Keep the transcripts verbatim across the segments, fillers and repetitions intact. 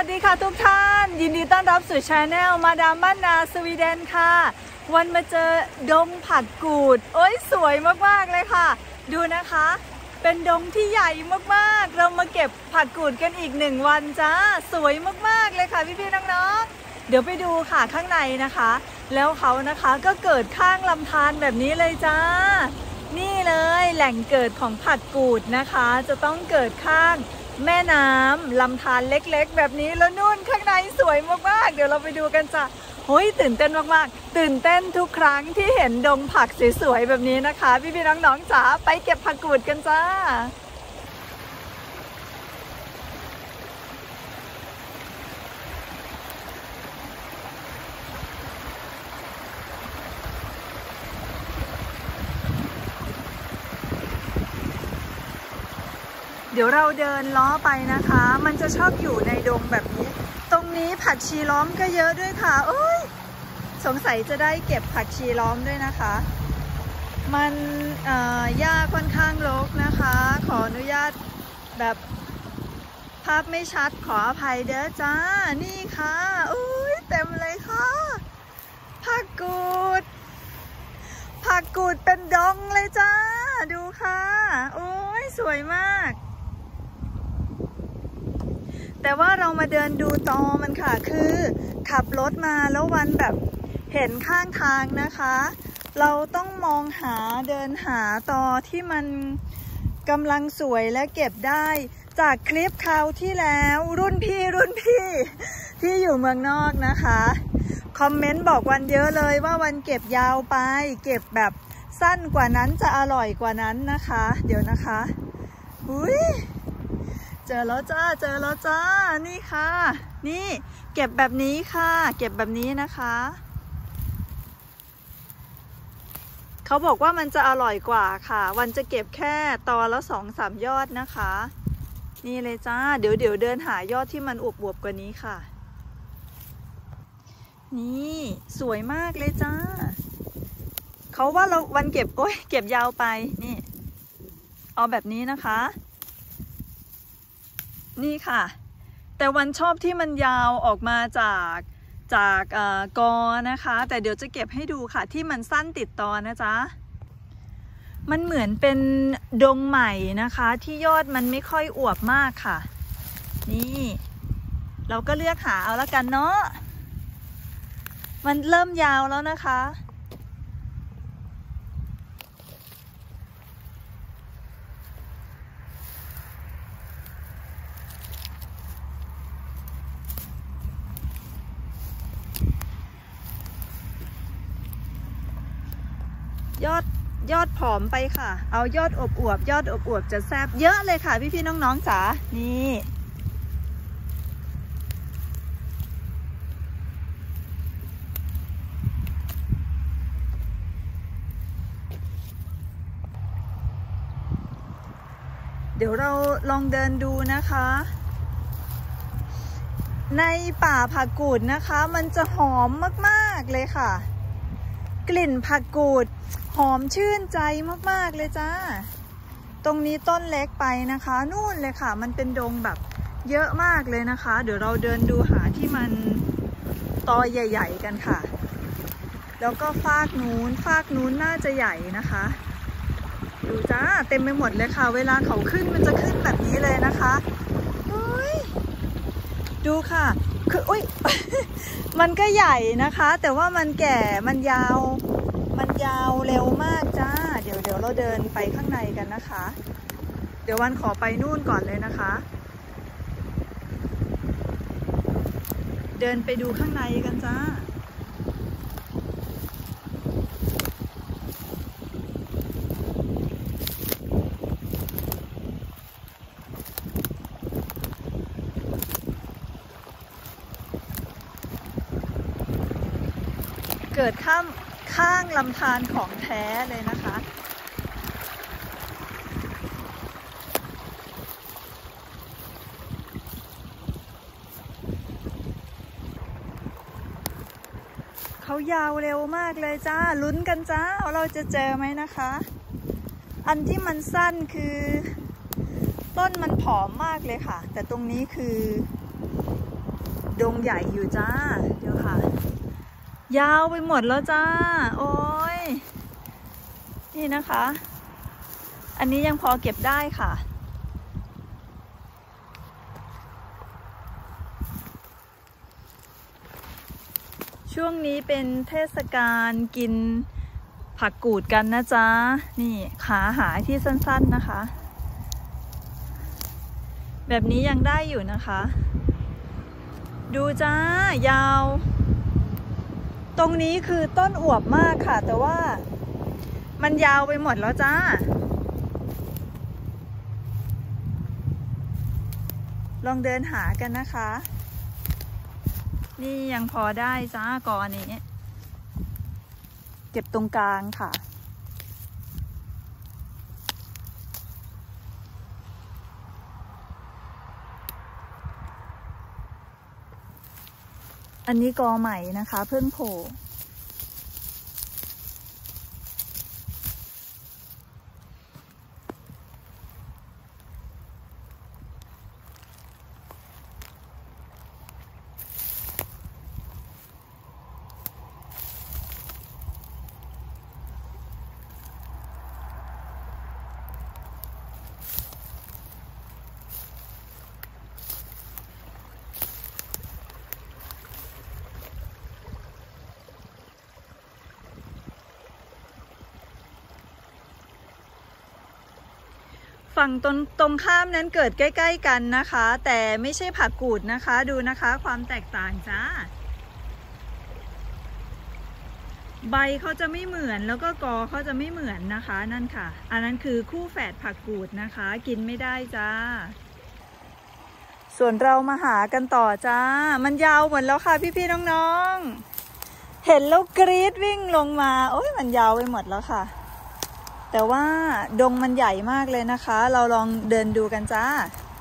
วัสดีค่ะทุกท่านยินดีต้อนรับสู่ช anel มาดามบ้านนาสวีเดนค่ะวันมาเจอดงผักกูดโอ้ยสวยมากๆเลยค่ะดูนะคะเป็นดงที่ใหญ่มากๆเรามาเก็บผักกูดกันอีกหนึ่งวันจ้าสวยมากๆเลยค่ะพี่ๆน้องๆเดี๋ยวไปดูค่ะข้างในนะคะแล้วเขานะคะก็เกิดข้างลำธารแบบนี้เลยจ้านี่เลยแหล่งเกิดของผักกูดนะคะจะต้องเกิดข้างแม่น้ำลำธารเล็กๆแบบนี้แล้วนู่นข้างในสวยมากๆเดี๋ยวเราไปดูกันจ้ะโอ้ยตื่นเต้นมากๆตื่นเต้นทุกครั้งที่เห็นดงผักสวยๆแบบนี้นะคะพี่ๆน้องๆจ๋าไปเก็บผักกูดกันจ้าเดี๋ยวเราเดินล้อไปนะคะมันจะชอบอยู่ในดงแบบนี้ตรงนี้ผักชีล้อมก็เยอะด้วยค่ะโอ้ยสงสัยจะได้เก็บผักชีล้อมด้วยนะคะมันหญ้าค่อนข้างรกนะคะขออนุญาตแบบภาพไม่ชัดขออภัยเด้อจ้านี่ค่ะอุ้ยเต็มเลยค่ะผักกูดผักกูดเป็นดงเลยจ้าดูค่ะโอ้ยสวยมากแต่ว่าเรามาเดินดูตอมันค่ะคือขับรถมาแล้ววันแบบเห็นข้างทางนะคะเราต้องมองหาเดินหาตอที่มันกำลังสวยและเก็บได้จากคลิปคราวที่แล้วรุ่นพี่รุ่นพี่ที่อยู่เมืองนอกนะคะคอมเมนต์บอกวันเยอะเลยว่าวันเก็บยาวไปเก็บแบบสั้นกว่านั้นจะอร่อยกว่านั้นนะคะเดี๋ยวนะคะอุ้ยเจอแล้วจ้าเจอแล้วจ้านี่ค่ะนี่เก็บแบบนี้ค่ะเก็บแบบนี้นะคะเขาบอกว่ามันจะอร่อยกว่าค่ะวันจะเก็บแค่ตอละสองสามยอดนะคะนี่เลยจ้าเดี๋ยวเดี๋ยวเดินหายอดที่มันอวบๆกว่านี้ค่ะนี่สวยมากเลยจ้าเขาว่าเราวันเก็บโอ้ยเก็บยาวไปนี่เอาแบบนี้นะคะนี่ค่ะแต่วันชอบที่มันยาวออกมาจากจากกอนะคะแต่เดี๋ยวจะเก็บให้ดูค่ะที่มันสั้นติดตอนะจ๊ะมันเหมือนเป็นดงใหม่นะคะที่ยอดมันไม่ค่อยอวบมากค่ะนี่เราก็เลือกหาเอาละกันเนาะมันเริ่มยาวแล้วนะคะยอดยอดผอมไปค่ะเอายอดอบอวบยอดอบอวบจะแซ่บเยอะเลยค่ะพี่ๆน้องๆจ๋านี่เดี๋ยวเราลองเดินดูนะคะในป่าผักกูดนะคะมันจะหอมมากๆเลยค่ะกลิ่นผักกูดหอมชื่นใจมากๆเลยจ้าตรงนี้ต้นเล็กไปนะคะนู่นเลยค่ะมันเป็นดงแบบเยอะมากเลยนะคะเดี๋ยวเราเดินดูหาที่มันตอใหญ่ๆกันค่ะแล้วก็ฟากนู้นฟากนู้นน่าจะใหญ่นะคะดูจ้าเต็มไปหมดเลยค่ะเวลาเขาขึ้นมันจะขึ้นแบบนี้เลยนะคะดูค่ะคืออุ้ย มันก็ใหญ่นะคะแต่ว่ามันแก่มันยาวมันยาวเร็วมากจ้าเดี๋ยวเดี๋ยวเราเดินไปข้างในกันนะคะเดี๋ยววันขอไปนู่นก่อนเลยนะคะเดินไปดูข้างในกันจ้าเกิดข้ามข้างลำธารของแท้เลยนะคะเขายาวเร็วมากเลยจ้าลุ้นกันจ้าว่าเราจะเจอไหมนะคะอันที่มันสั้นคือ ต้นมันผอมมากเลยค่ะแต่ตรงนี้คือดงใหญ่อยู่จ้าเดี๋ยวค่ะยาวไปหมดแล้วจ้าโอ้ยนี่นะคะอันนี้ยังพอเก็บได้ค่ะช่วงนี้เป็นเทศกาลกินผักกูดกันนะจ๊ะนี่ขาหาที่สั้นๆนะคะแบบนี้ยังได้อยู่นะคะดูจ้ายาวตรงนี้คือต้นอวบมากค่ะแต่ว่ามันยาวไปหมดแล้วจ้าลองเดินหากันนะคะนี่ยังพอได้จ้ากอนี้เก็บตรงกลางค่ะอันนี้กอใหม่นะคะเพิ่งโผล่ฝั่งตรงตรงข้ามนั้นเกิดใกล้ๆกันนะคะแต่ไม่ใช่ผักกูดนะคะดูนะคะความแตกต่างจ้าใบเขาจะไม่เหมือนแล้วก็กอเขาจะไม่เหมือนนะคะนั่นค่ะอันนั้นคือคู่แฝดผักกูดนะคะกินไม่ได้จ้าส่วนเรามาหากันต่อจ้ามันยาวหมดแล้วค่ะพี่ๆน้องๆเห็นแล้วกรี๊ดวิ่งลงมาโอ้ยมันยาวไปหมดแล้วค่ะแต่ว่าดงมันใหญ่มากเลยนะคะเราลองเดินดูกันจ้า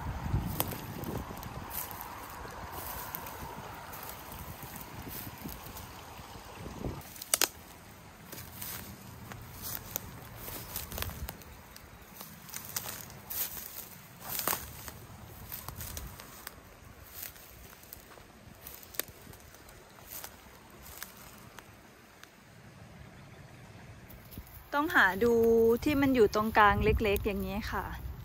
ต้องหาดูที่มันอยู่ตรงกลางเล็กๆอย่างนี้ค่ะ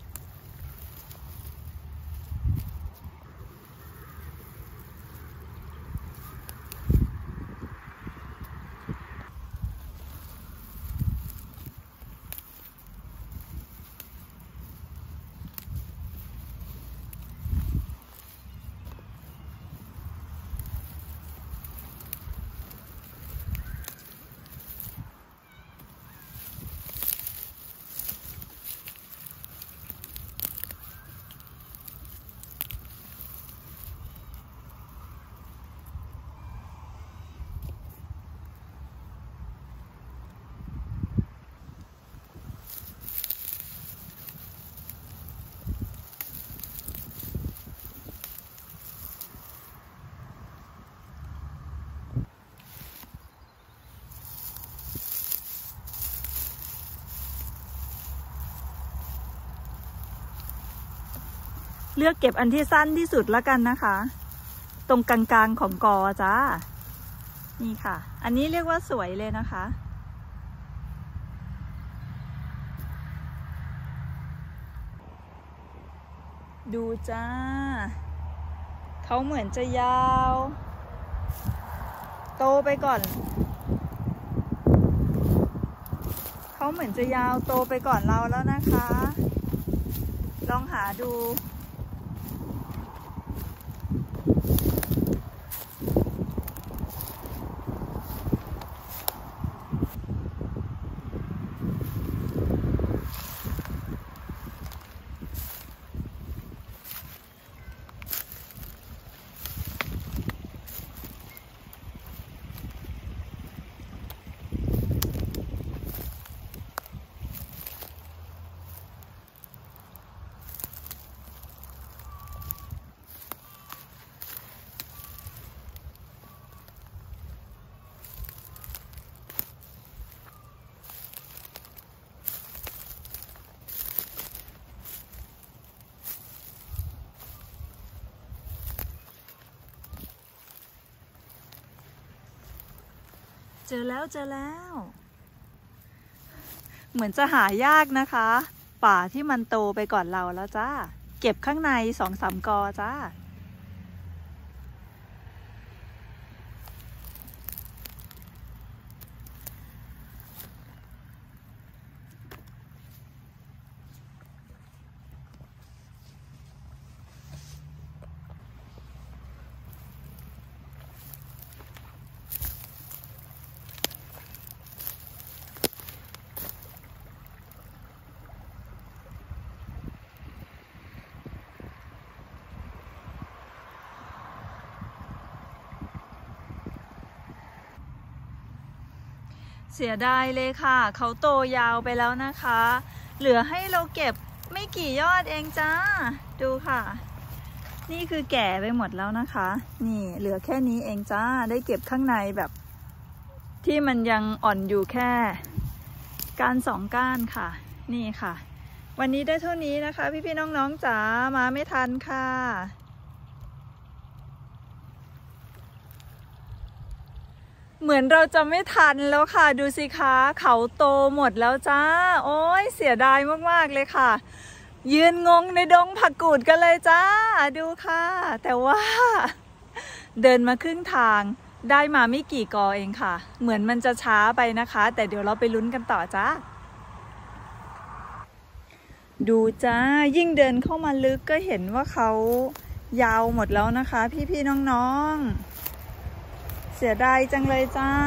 เลือกเก็บอันที่สั้นที่สุดแล้วกันนะคะตรงกลางๆของกอจ้านี่ค่ะอันนี้เรียกว่าสวยเลยนะคะดูจ้าเขาเหมือนจะยาวโตไปก่อนเขาเหมือนจะยาวโตไปก่อนเราแล้วนะคะลองหาดูเจอแล้วเจอแล้วเหมือนจะหายากนะคะป่าที่มันโตไปก่อนเราแล้วจ้าเก็บข้างในสองสามกอจ้าเสียดายเลยค่ะเขาโตยาวไปแล้วนะคะเหลือให้เราเก็บไม่กี่ยอดเองจ้าดูค่ะนี่คือแก่ไปหมดแล้วนะคะนี่เหลือแค่นี้เองจ้าได้เก็บข้างในแบบที่มันยังอ่อนอยู่แค่ก้านสองก้านค่ะนี่ค่ะวันนี้ได้เท่านี้นะคะพี่ๆน้องๆจ๋ามาไม่ทันค่ะเหมือนเราจะไม่ทันแล้วค่ะดูสิคะเขาโตหมดแล้วจ้าโอ้ยเสียดายมากๆเลยค่ะยืนงงในดงผักกูดกันเลยจ้าดูค่ะแต่ว่าเดินมาครึ่งทางได้มาไม่กี่กอเองค่ะเหมือนมันจะช้าไปนะคะแต่เดี๋ยวเราไปลุ้นกันต่อจ้าดูจ้ายิ่งเดินเข้ามาลึกก็เห็นว่าเขายาวหมดแล้วนะคะพี่ๆน้องๆเสียดายจังเลยจ้า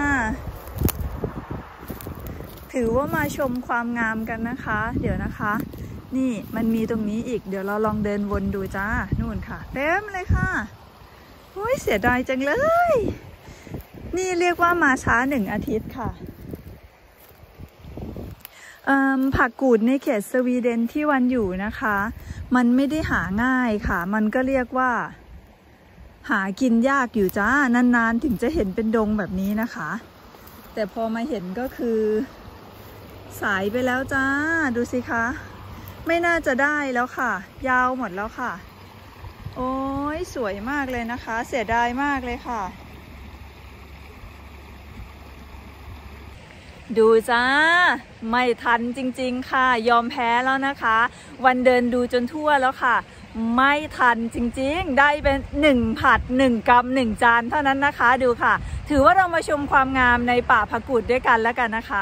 ถือว่ามาชมความงามกันนะคะเดี๋ยวนะคะนี่มันมีตรงนี้อีกเดี๋ยวเราลองเดินวนดูจ้านู่นค่ะเต็มเลยค่ะโอ้ยเสียดายจังเลยนี่เรียกว่ามาช้าหนึ่งอาทิตย์ค่ะผักกูดในเขตสวีเดนที่วันอยู่นะคะมันไม่ได้หาง่ายค่ะมันก็เรียกว่าหากินยากอยู่จ้านานๆถึงจะเห็นเป็นดงแบบนี้นะคะแต่พอมาเห็นก็คือสายไปแล้วจ้าดูสิคะไม่น่าจะได้แล้วค่ะยาวหมดแล้วค่ะโอ้ยสวยมากเลยนะคะเสียดายมากเลยค่ะดูจ้าไม่ทันจริงๆค่ะยอมแพ้แล้วนะคะวันเดินดูจนทั่วแล้วค่ะไม่ทันจริงๆได้เป็นหนึ่งผัดหนึ่งกำหนึ่งจานเท่านั้นนะคะดูค่ะถือว่าเรามาชมความงามในป่าผักกูดด้วยกันแล้วกันนะคะ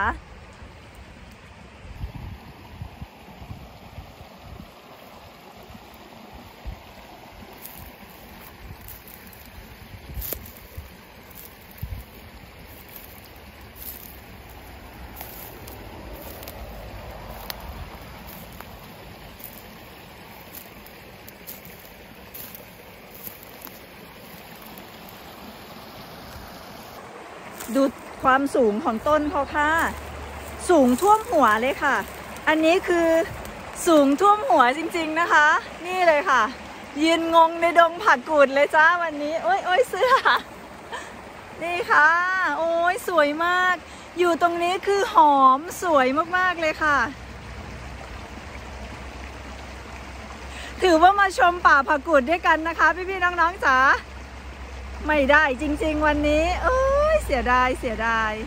ดูความสูงของต้นเขาค่ะสูงท่วมหัวเลยค่ะอันนี้คือสูงท่วมหัวจริงๆนะคะนี่เลยค่ะยืนงงในดงผักกูดเลยจ้าวันนี้โอ้ยโอ้ยเสื้อนี่ค่ะโอ้ยสวยมากอยู่ตรงนี้คือหอมสวยมากๆเลยค่ะถือว่ามาชมป่าผักกูดด้วยกันนะคะพี่ๆน้องๆจ๋าไม่ได้จริงๆวันนี้เอ้ยเสียดายเสียดาย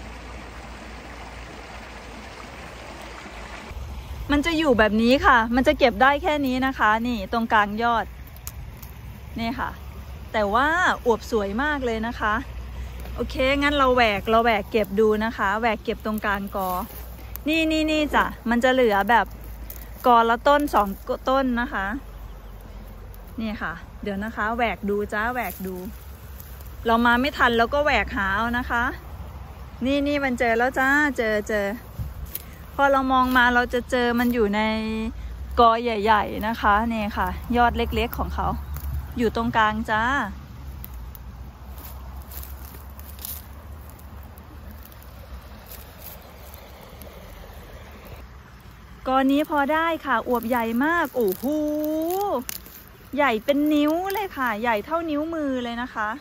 มันจะอยู่แบบนี้ค่ะมันจะเก็บได้แค่นี้นะคะนี่ตรงกลางยอดนี่ค่ะแต่ว่าอวบสวยมากเลยนะคะโอเคงั้นเราแหวกเราแหวกเก็บดูนะคะแหวกเก็บตรงกลางกอนี่นี่นี่จ้ะมันจะเหลือแบบกอละต้นสองต้นนะคะนี่ค่ะเดี๋ยวนะคะแหวกดูจ้าแหวกดูเรามาไม่ทันแล้วก็แหวกหาเอานะคะนี่นี่มันเจอแล้วจ้าเจอเจอพอเรามองมาเราจะเจอมันอยู่ในกอใหญ่ๆนะคะนี่ค่ะยอดเล็กๆของเขาอยู่ตรงกลางจ้ากอนี้พอได้ค่ะอวบใหญ่มากโอ้โหใหญ่เป็นนิ้วเลยค่ะใหญ่เท่านิ้วมือเลยนะคะ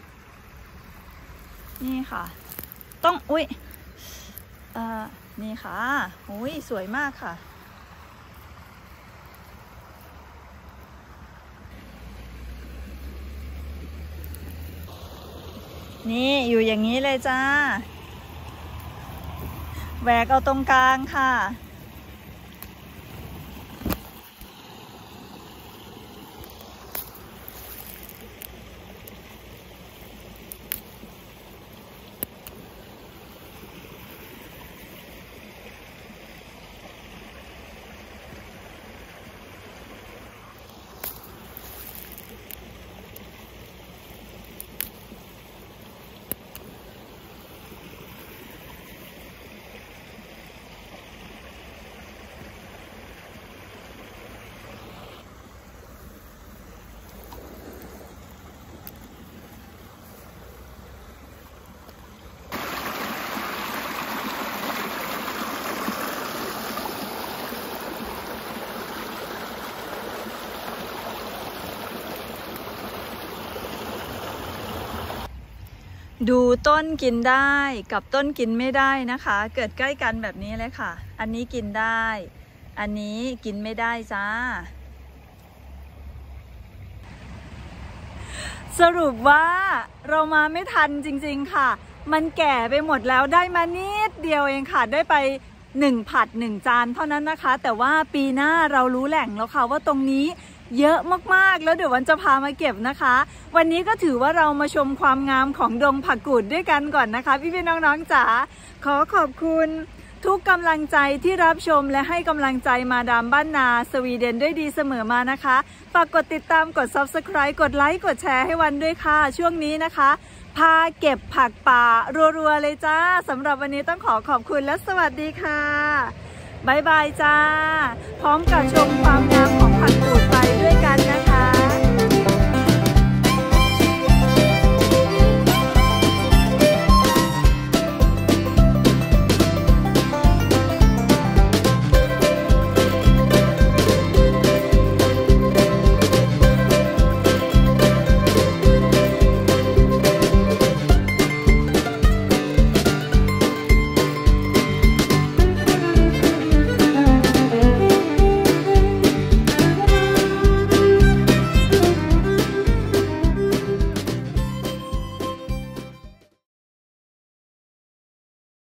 นี่ค่ะต้องอุ้ยเอ่อนี่ค่ะอุ้ยสวยมากค่ะนี่อยู่อย่างนี้เลยจ้าแหวกเอาตรงกลางค่ะดูต้นกินได้กับต้นกินไม่ได้นะคะเกิดใกล้กันแบบนี้เลยค่ะอันนี้กินได้อันนี้กินไม่ได้จ้าสรุปว่าเรามาไม่ทันจริงๆค่ะมันแก่ไปหมดแล้วได้มานิดเดียวเองค่ะได้ไปหนึ่งผัดหนึ่งจานเท่านั้นนะคะแต่ว่าปีหน้าเรารู้แหล่งแล้วค่ะว่าตรงนี้เยอะมากๆแล้วเดี๋ยววันจะพามาเก็บนะคะวันนี้ก็ถือว่าเรามาชมความงามของดงผักกูดด้วยกันก่อนนะคะพี่ๆน้องๆจ๋าขอขอบคุณทุกกำลังใจที่รับชมและให้กำลังใจมาดามบ้านนาสวีเดนด้วยดีเสมอมานะคะฝากกดติดตามกด ซับสไครบ์ กดไลค์กดแชร์ให้วันด้วยค่ะช่วงนี้นะคะพาเก็บผักป่ารัวๆเลยจ้าสำหรับวันนี้ต้องขอขอบคุณและสวัสดีค่ะบ๊ายบายจ้าพร้อมกับชมความงามของผักกูดไปด้วยกันนะ